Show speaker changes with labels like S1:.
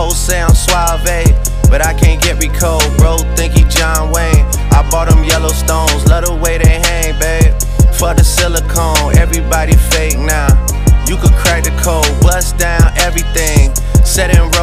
S1: hoes say I'm suave, but I can't get recode. Bro